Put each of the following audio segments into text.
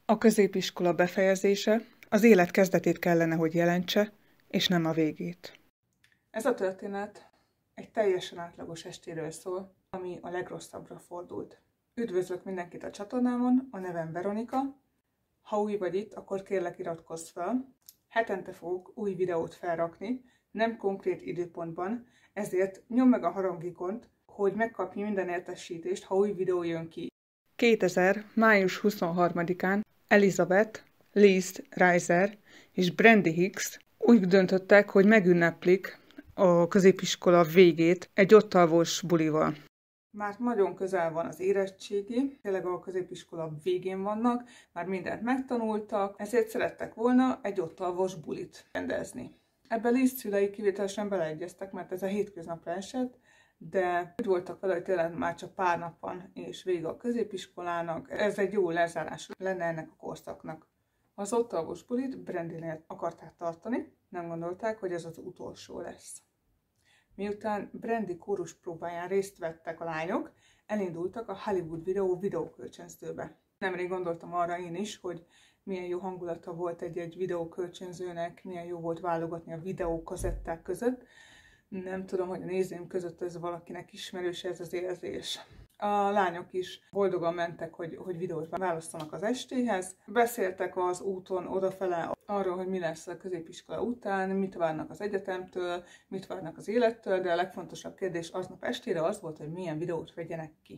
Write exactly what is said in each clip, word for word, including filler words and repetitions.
A középiskola befejezése az élet kezdetét kellene, hogy jelentse, és nem a végét. Ez a történet egy teljesen átlagos estéről szól, ami a legrosszabbra fordult. Üdvözlök mindenkit a csatornámon, a nevem Veronika. Ha új vagy itt, akkor kérlek iratkozz fel. Hetente fogok új videót felrakni, nem konkrét időpontban, ezért nyomd meg a harangikont, hogy megkapj minden értesítést, ha új videó jön ki. kétezer. május huszonharmadikán Elizabeth, Liz Reiser és Brandy Hicks úgy döntöttek, hogy megünneplik a középiskola végét egy ott alvós bulival. Már nagyon közel van az érettségi, tényleg a középiskola végén vannak, már mindent megtanultak, ezért szerettek volna egy ott alvós bulit rendezni. Ebben Liz szülei kivételesen beleegyeztek, mert ez a hétköznapra esett, de úgy voltak vele, hogy tényleg már csak pár nap van, és vége a középiskolának. Ez egy jó lezárás lenne ennek a korszaknak. Az ott alvós bulit Brandynél akarták tartani, nem gondolták, hogy ez az utolsó lesz. Miután Brandy kórus próbáján részt vettek a lányok, elindultak a Hollywood Video videókölcsönzőbe. Nemrég gondoltam arra én is, hogy milyen jó hangulata volt egy-egy videókölcsönzőnek, milyen jó volt válogatni a videókazetták között. Nem tudom, hogy a nézőim között ez valakinek ismerős ez az érzés. A lányok is boldogan mentek, hogy, hogy videót választanak az estéhez. Beszéltek az úton odafele arról, hogy mi lesz a középiskola után, mit várnak az egyetemtől, mit várnak az élettől, de a legfontosabb kérdés aznap estére az volt, hogy milyen videót vegyenek ki.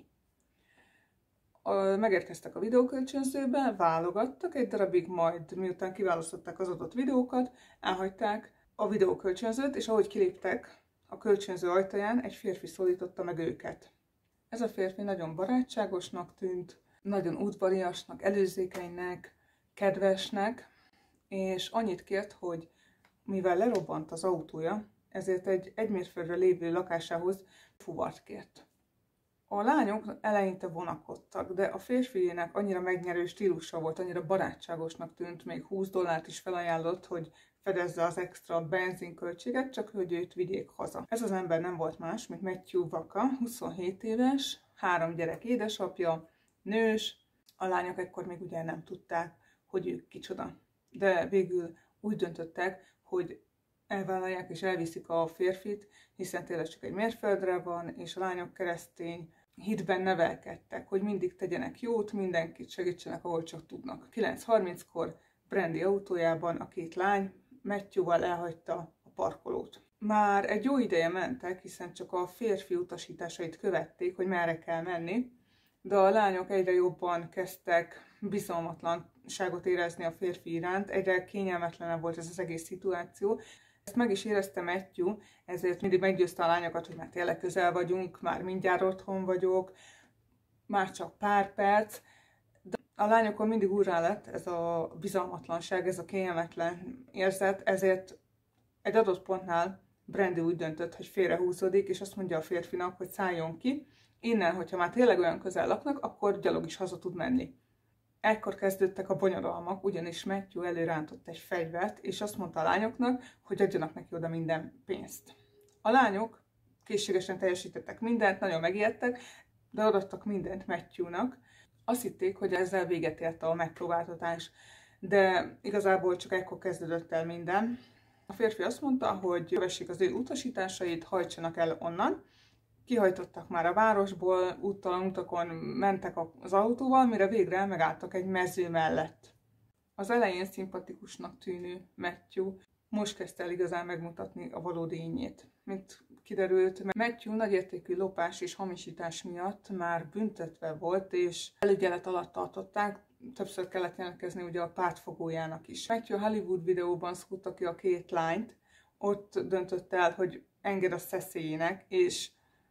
A, megérkeztek a videókölcsönzőbe, válogattak egy darabig, majd miután kiválasztották az adott videókat, elhagyták a videókölcsönzőt, és ahogy kiléptek a kölcsönző ajtaján, egy férfi szólította meg őket. Ez a férfi nagyon barátságosnak tűnt, nagyon udvariasnak, előzékenynek, kedvesnek, és annyit kért, hogy mivel lerobbant az autója, ezért egy egy mérföldre lévő lakásához fuvart kért. A lányok eleinte vonakodtak, de a férfiének annyira megnyerő stílusa volt, annyira barátságosnak tűnt, még húsz dollárt is felajánlott, hogy fedezze az extra benzinköltséget, csak hogy őt vigyék haza. Ez az ember nem volt más, mint Matthew Vaka, huszonhét éves, három gyerek édesapja, nős, a lányok ekkor még ugye nem tudták, hogy ők kicsoda. De végül úgy döntöttek, hogy elvállalják és elviszik a férfit, hiszen tényleg csak egy mérföldre van, és a lányok keresztény hitben nevelkedtek, hogy mindig tegyenek jót, mindenkit segítsenek, ahol csak tudnak. kilenc harminckor Brandy autójában a két lány Matthewval elhagyta a parkolót. Már egy jó ideje mentek, hiszen csak a férfi utasításait követték, hogy merre kell menni, de a lányok egyre jobban kezdtek bizalmatlanságot érezni a férfi iránt, egyre kényelmetlenebb volt ez az egész szituáció. Ezt meg is érezte Matthew, ezért mindig meggyőzte a lányokat, hogy már tényleg közel vagyunk, már mindjárt otthon vagyok, már csak pár perc. De a lányokon mindig úrrá lett ez a bizalmatlanság, ez a kényelmetlen érzet, ezért egy adott pontnál Brandy úgy döntött, hogy félrehúzódik, és azt mondja a férfinak, hogy szálljon ki. Innen, hogyha már tényleg olyan közel laknak, akkor gyalog is haza tud menni. Ekkor kezdődtek a bonyodalmak, ugyanis Matthew előrántott egy fegyvert, és azt mondta a lányoknak, hogy adjanak neki oda minden pénzt. A lányok készségesen teljesítettek mindent, nagyon megijedtek, de adottak mindent Matthewnak. Azt hitték, hogy ezzel véget ért a megpróbáltatás, de igazából csak ekkor kezdődött el minden. A férfi azt mondta, hogy kövessék az ő utasításait, hajtsanak el onnan. Kihajtottak már a városból, úttalan utakon mentek az autóval, mire végre megálltak egy mező mellett. Az elején szimpatikusnak tűnő Matthew most kezdte el igazán megmutatni a valódi ényét. Mint kiderült, Matthew nagyértékű lopás és hamisítás miatt már büntetve volt, és felügyelet alatt tartották, többször kellett jelentkezni ugye a pártfogójának is. Matthew Hollywood videóban szúrta ki a két lányt, ott döntött el, hogy enged a szeszélyének, és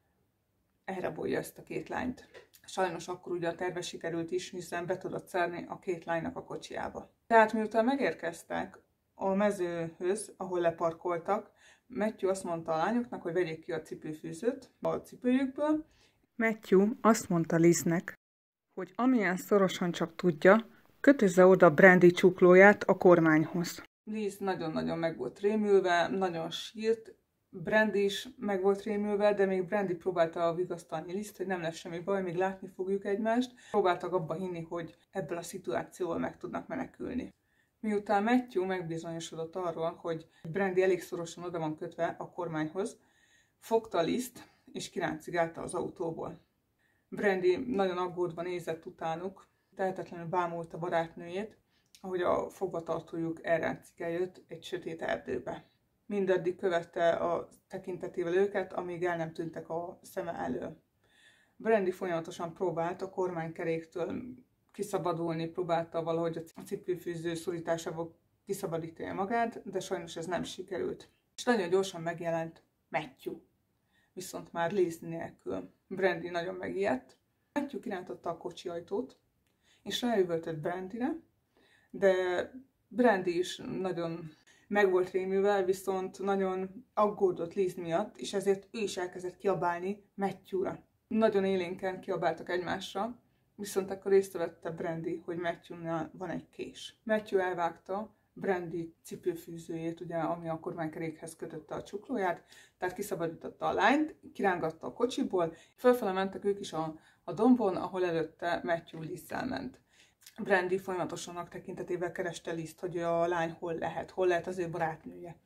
elrabolja ezt a két lányt. Sajnos akkor ugye a terve sikerült is, hiszen be tudott szárni a két lánynak a kocsiába. Tehát miután megérkeztek a mezőhöz, ahol leparkoltak, Matthew azt mondta a lányoknak, hogy vegyék ki a cipőfűzőt a cipőjükből. Matthew azt mondta Liznek, hogy amilyen szorosan csak tudja, kötözze oda Brandy csuklóját a kormányhoz. Liz nagyon-nagyon meg volt rémülve, nagyon sírt, Brandy is meg volt rémülve, de még Brandy próbálta vigasztalni List, hogy nem lesz semmi baj, még látni fogjuk egymást. Próbáltak abba hinni, hogy ebből a szituációval meg tudnak menekülni. Miután Matthew megbizonyosodott arról, hogy Brandy elég szorosan oda van kötve a kormányhoz, fogta List és kiráncigálta az autóból. Brandy nagyon aggódva nézett utánuk, tehetetlenül bámulta barátnőjét, ahogy a fogvatartójuk elráncigál jött egy sötét erdőbe. Mindaddig követte a tekintetével őket, amíg el nem tűntek a szeme elől. Brandy folyamatosan próbált a kormánykeréktől kiszabadulni, próbálta valahogy a cipőfűző szorításából kiszabadítani magát, de sajnos ez nem sikerült. És nagyon gyorsan megjelent Matthew, viszont már Liz nélkül. Brandy nagyon megijedt. Matthew kirántotta a kocsi ajtót, és ráüvöltött Brandyre, de Brandy is nagyon meg volt rémülve, viszont nagyon aggódott Liz miatt, és ezért ő is elkezdett kiabálni Matthewra. Nagyon élénken kiabáltak egymásra, viszont akkor észrevette Brandy, hogy Matthewnál van egy kés. Matthew elvágta Brandy cipőfűzőjét, ugye, ami a kormánykerékhez kötötte a csuklóját, tehát kiszabadította a lányt, kirángatta a kocsiból, fölfele mentek ők is a, a dombon, ahol előtte Matthew Lizzel ment. Brandy folyamatosan tekintetével kereste Lizt, hogy a lány hol lehet, hol lehet az ő barátnője.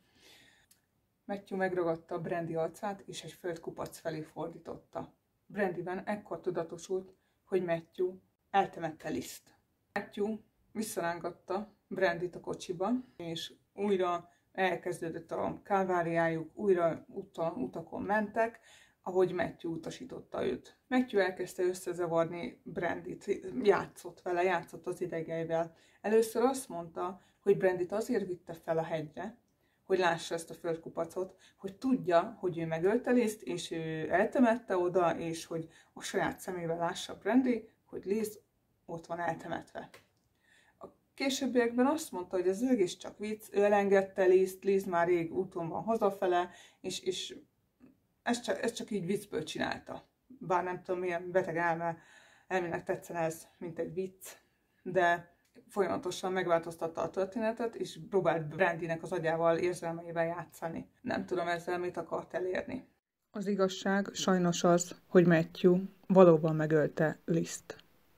Matthew megragadta Brandy arcát, és egy földkupac felé fordította. Brandyben ekkor tudatosult, hogy Matthew eltemette Lizt. Matthew visszarángatta Brandyt a kocsiba, és újra elkezdődött a kálváriájuk, újra uta, utakon mentek, ahogy Matthew utasította őt. Matthew elkezdte összezavarni Brandyt, játszott vele, játszott az idegeivel. Először azt mondta, hogy Brandyt azért vitte fel a hegyre, hogy lássa ezt a földkupacot, hogy tudja, hogy ő megölte Lizt, és ő eltemette oda, és hogy a saját szemével lássa Brandy, hogy Liz ott van eltemetve. A későbbiekben azt mondta, hogy ez egész csak vicc, ő elengedte Lizt, Liz már rég úton van hazafele, és, és ezt, csak, ezt csak így viccből csinálta. Bár nem tudom, milyen beteg elme, elmének tetszene ez, mint egy vicc, de folyamatosan megváltoztatta a történetet, és próbált Brandynek az agyával, érzelmeivel játszani. Nem tudom ezzel mit akart elérni. Az igazság sajnos az, hogy Matthew valóban megölte Lizt.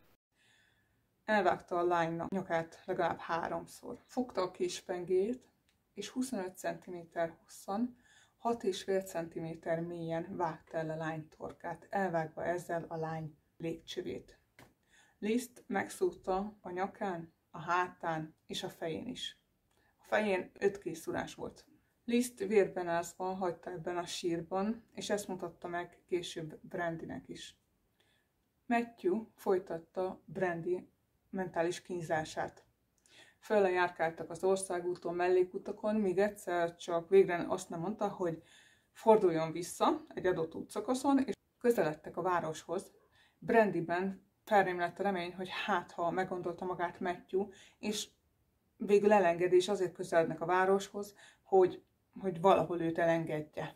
Elvágta a lánynak nyakát legalább háromszor. Fogta a késpengét, és huszonöt centiméter hosszan, hat és fél centiméter mélyen vágta el a lány torkát, elvágva ezzel a lány légcsövét. Lizt megszúrta a nyakán, a hátán és a fején is. A fején öt készúrás volt. Lizt vérben ázva hagyta ebben a sírban, és ezt mutatta meg később Brandynek is. Matthew folytatta Brandy mentális kínzását. Fölle járkáltak az országúton, mellékutakon, míg egyszer csak végre azt nem mondta, hogy forduljon vissza egy adott útszakaszon, és közeledtek a városhoz. Brandyben felrém lett a remény, hogy hát, ha meggondolta magát Matthew, és végül elengedi, és azért közelednek a városhoz, hogy, hogy valahol őt elengedje.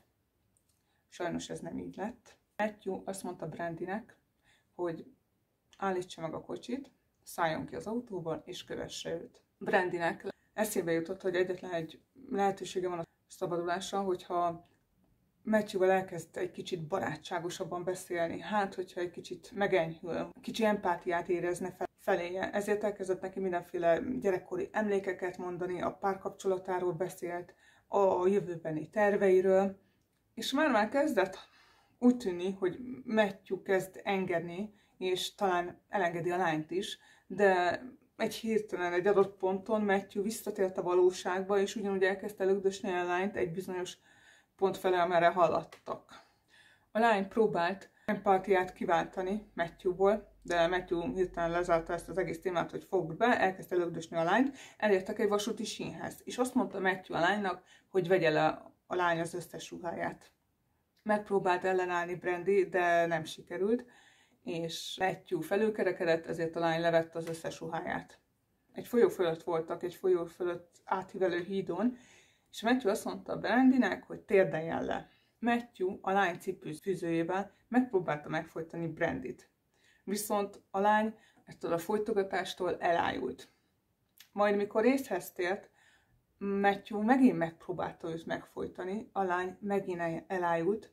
Sajnos ez nem így lett. Matthew azt mondta Brandynek, hogy állítsa meg a kocsit, szálljon ki az autóból, és kövesse őt. Brandynek eszébe jutott, hogy egyetlen egy lehetősége van a szabadulásra, hogyha Matthewvel elkezd egy kicsit barátságosabban beszélni, hát, hogyha egy kicsit megenyhül, kicsi empátiát érezne feléje. Ezért elkezdett neki mindenféle gyerekkori emlékeket mondani, a párkapcsolatáról beszélt, a jövőbeni terveiről, és már-már kezdett úgy tűnni, hogy Matthew kezd engedni, és talán elengedi a lányt is, de egy hirtelen, egy adott ponton Matthew visszatért a valóságba, és ugyanúgy elkezdte lögdösni a lányt egy bizonyos pont fele, amerre haladtak. A lány próbált empátiát kiváltani Matthewból, de Matthew hirtelen lezárta ezt az egész témát, hogy fogd be, elkezdte lögdösni a lányt, elértek egy vasúti sínhez, és azt mondta Matthew a lánynak, hogy vegye le a lány az összes ruháját. Megpróbált ellenállni Brandy, de nem sikerült, és Matthew felülkerekedett, ezért a lány levette az összes ruháját. Egy folyó fölött voltak, egy folyó fölött átívelő hídon, és Matthew azt mondta Brandynek, hogy térdeljen le. Matthew a lány cipőfűzőjével megpróbálta megfojtani Brandyt. Viszont a lány ettől a folytogatástól elájult. Majd mikor észhez tért, Matthew megint megpróbálta őt megfojtani, a lány megint elájult,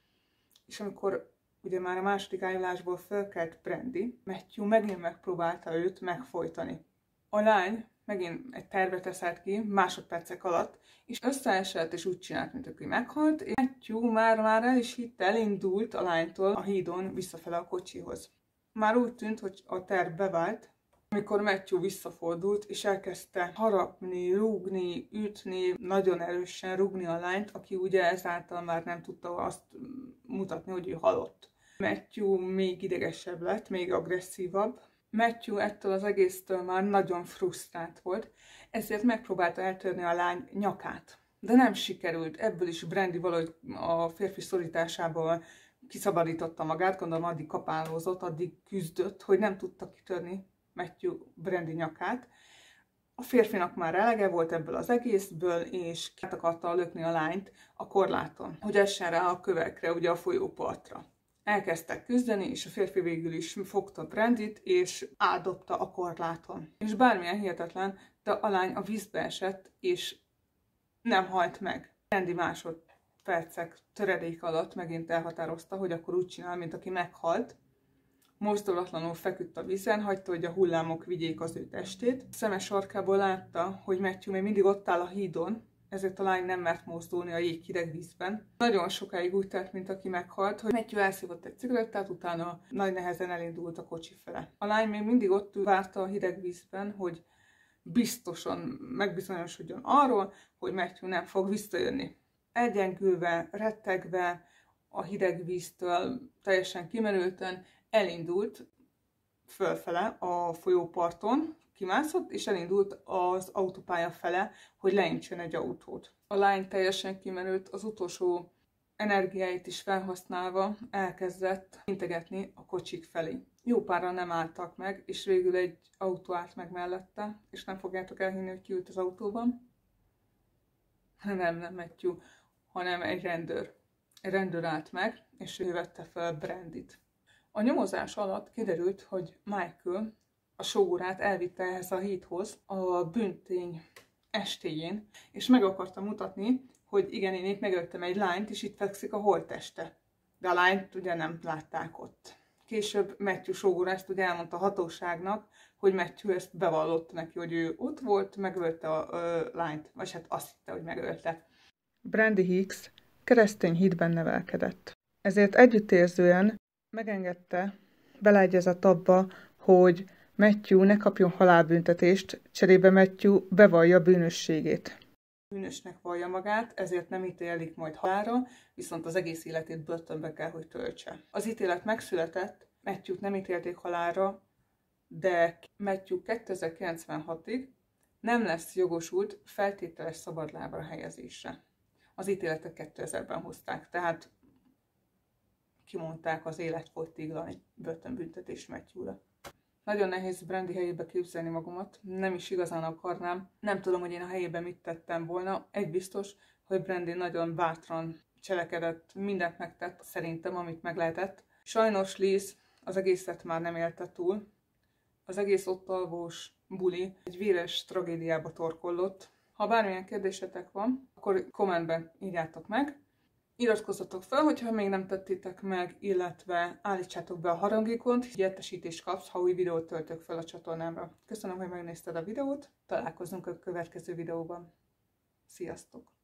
és amikor ugye már a második ájulásból fölkelt Brandy, Matthew megint megpróbálta őt megfojtani. A lány megint egy tervet eszelt ki másodpercek alatt, és összeesett, és úgy csinált, mint aki meghalt, és Matthew már, már el is hitte, elindult a lánytól a hídon visszafele a kocsihoz. Már úgy tűnt, hogy a terv bevált, amikor Matthew visszafordult, és elkezdte harapni, rúgni, ütni, nagyon erősen rúgni a lányt, aki ugye ezáltal már nem tudta azt mutatni, hogy ő halott. Matthew még idegesebb lett, még agresszívabb. Matthew ettől az egésztől már nagyon frusztrált volt, ezért megpróbálta eltörni a lány nyakát. De nem sikerült, ebből is Brandy valahogy a férfi szorításából kiszabadította magát, gondolom addig kapálózott, addig küzdött, hogy nem tudta kitörni Matthew Brandy nyakát. A férfinak már elege volt ebből az egészből, és át akarta lökni a lányt a korláton, hogy essen rá a kövekre, ugye a folyópartra. Elkezdtek küzdeni, és a férfi végül is fogta Brandyt, és átdobta a korláton. És bármilyen hihetetlen, de a lány a vízbe esett, és nem halt meg. Brandy másodpercek töredék alatt megint elhatározta, hogy akkor úgy csinál, mint aki meghalt. Mozdulatlanul feküdt a vízen, hagyta, hogy a hullámok vigyék az ő testét. Szeme sarkából látta, hogy Matthew még mindig ott áll a hídon, ezért a lány nem mert mozdulni a jéghideg vízben. Nagyon sokáig úgy telt, mint aki meghalt, hogy Matthew elszívott egy cigarettát, utána nagy nehezen elindult a kocsi fele. A lány még mindig ott várta a hideg vízben, hogy biztosan megbizonyosodjon arról, hogy Matthew nem fog visszajönni. Elgyengülve, rettegve, a hideg víztől teljesen kimerülten elindult fölfele a folyóparton, kimászott, és elindult az autópálya fele, hogy leintsen egy autót. A lány teljesen kimerült, az utolsó energiáit is felhasználva elkezdett integetni a kocsik felé. Jó páran nem álltak meg, és végül egy autó állt meg mellette, és nem fogjátok elhinni, hogy ki ült az autóban. Nem, nem Matthew, hanem egy rendőr. Egy rendőr állt meg, és ő vette fel Brandyt. A nyomozás alatt kiderült, hogy Michael a sógorát elvitte ehhez a hídhoz a bűntény estéjén, és meg akarta mutatni, hogy igen, én itt megöltem egy lányt, és itt fekszik a holtteste. De a lányt ugye nem látták ott. Később Matthew sógor ezt ugye elmondta a hatóságnak, hogy Matthew ezt bevallotta neki, hogy ő ott volt, megölte a ö, lányt, vagy hát azt hitte, hogy megölte. Brandy Hicks keresztény hitben nevelkedett. Ezért együttérzően megengedte, beleegyezett abba, hogy Matthew ne kapjon halálbüntetést, cserébe Matthew bevallja bűnösségét. Bűnösnek vallja magát, ezért nem ítélik majd halálra, viszont az egész életét börtönbe kell, hogy töltse. Az ítélet megszületett, Matthewt nem ítélték halálra, de Matthew kétezer-kilencvenhatig nem lesz jogosult feltételes szabadlábra helyezésre. Az ítéletet kétezerben hozták, tehát kimondták az életfogytiglani börtönbüntetés Matthewra. Nagyon nehéz Brandy helyébe képzelni magamat, nem is igazán akarnám. Nem tudom, hogy én a helyében mit tettem volna. Egy biztos, hogy Brandy nagyon bátran cselekedett, mindent megtett szerintem, amit meg lehetett. Sajnos Liz az egészet már nem élte túl. Az egész ott alvós buli egy véres tragédiába torkollott. Ha bármilyen kérdésetek van, akkor kommentben írjátok meg. Iratkozzatok fel, hogyha még nem tettétek meg, illetve állítsátok be a harangikont, így értesítést kapsz, ha új videót töltök fel a csatornámra. Köszönöm, hogy megnézted a videót, találkozunk a következő videóban. Sziasztok!